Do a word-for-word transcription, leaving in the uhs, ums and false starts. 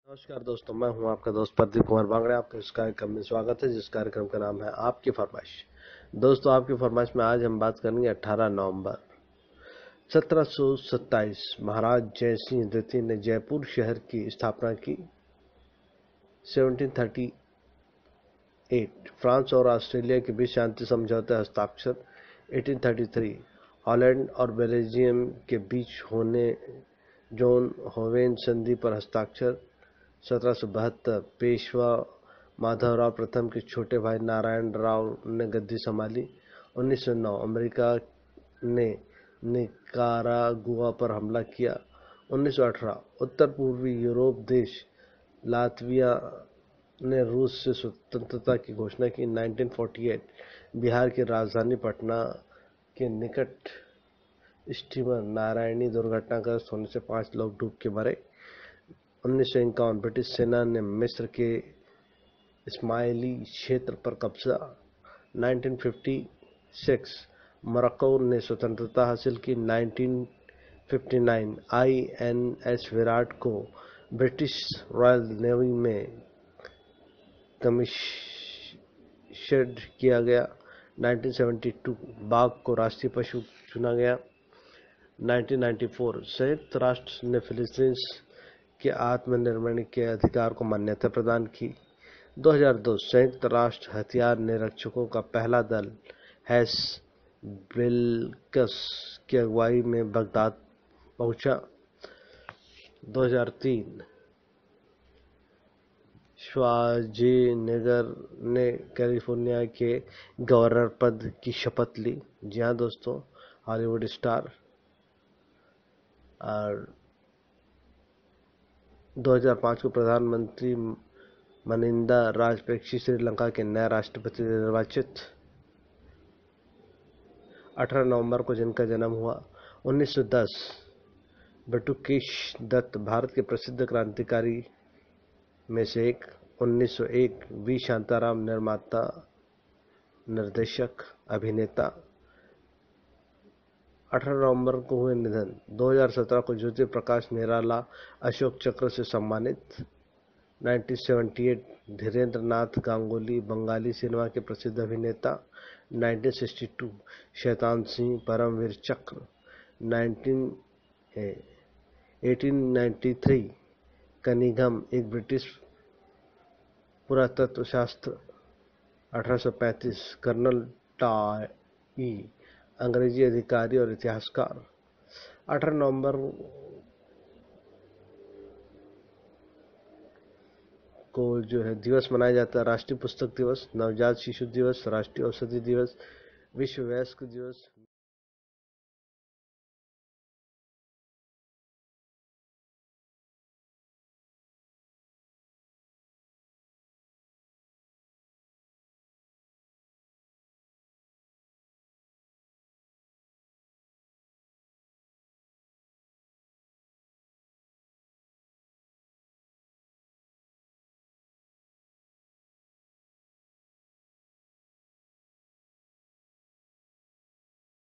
नमस्कार दोस्तों, मैं हूं आपका दोस्त प्रदीप कुमार बांगड़े। आपके इस कार्यक्रम में स्वागत है, जिस कार्यक्रम का नाम है आपकी फरमाइश। दोस्तों, आपकी फरमाइश में आज हम बात करेंगे अठारह नवंबर सत्रह सौ सत्ताईस। महाराज जय सिंह द्वितीय ने जयपुर शहर की स्थापना की। सत्रह सौ अड़तीस फ्रांस और ऑस्ट्रेलिया के बीच शांति समझौते हस्ताक्षर। अठारह सौ तैंतीस हॉलैंड और बेल्जियम के बीच होने जोन होवेन संधि पर हस्ताक्षर। सत्रह सौ बहत्तर पेशवा माधवराव प्रथम के छोटे भाई नारायण राव ने गद्दी संभाली। उन्नीस सौ नौ अमेरिका ने निकारागुआ पर हमला किया। उन्नीस सौ अठारह उत्तर पूर्वी यूरोप देश लातविया ने रूस से स्वतंत्रता की घोषणा की। उन्नीस सौ अड़तालीस बिहार की राजधानी पटना के निकट स्टीमर नारायणी दुर्घटनाग्रस्त होने से पांच लोग डूब के मरे। उन्नीस सौ इक्यावन ब्रिटिश सेना ने मिस्र के इस्माइली क्षेत्र पर कब्जा। उन्नीस सौ छप्पन मोरक्को ने स्वतंत्रता हासिल की। उन्नीस सौ उनसठ आई एन एस विराट को ब्रिटिश रॉयल नेवी में कमीशन्ड किया गया। उन्नीस सौ बहत्तर बाघ को राष्ट्रीय पशु चुना गया। उन्नीस सौ चौरानवे संयुक्त राष्ट्र ने फिलीपींस के आत्मनिर्भर के अधिकार को मान्यता प्रदान की। दो हज़ार दो संयुक्त राष्ट्र हथियार निरीक्षकों का पहला दल हैस बिल्कस की अगुवाई में बगदाद पहुंचा। दो हज़ार तीन श्वार्ज़ेनेगर ने कैलिफोर्निया के गवर्नर पद की शपथ ली। जी हाँ दोस्तों, हॉलीवुड स्टार। और दो हज़ार पाँच को प्रधानमंत्री मनिंदा राजपक्षे श्रीलंका के नए राष्ट्रपति निर्वाचित। अठारह नवंबर को जिनका जन्म हुआ। उन्नीस सौ दस बटुकेश दत्त भारत के प्रसिद्ध क्रांतिकारी में से एक। उन्नीस सौ एक वी शांताराम निर्माता, निर्देशक, अभिनेता। अठारह नवंबर को हुए निधन। दो हज़ार सत्रह को ज्योति प्रकाश निराला अशोक चक्र से सम्मानित। उन्नीस सौ अठहत्तर धीरेन्द्र नाथ गांगुली बंगाली सिनेमा के प्रसिद्ध अभिनेता। उन्नीस सौ बासठ शैतान सिंह परमवीर चक्र। अठारह सौ तिरानवे कनिंघम एक ब्रिटिश पुरातत्वशास्त्र। अठारह सौ पैंतीस कर्नल टाई अंग्रेजी अधिकारी और इतिहासकार। अठारह नवंबर को जो है दिवस मनाया जाता है राष्ट्रीय पुस्तक दिवस, नवजात शिशु दिवस, राष्ट्रीय औषधि दिवस, विश्व वयस्क दिवस।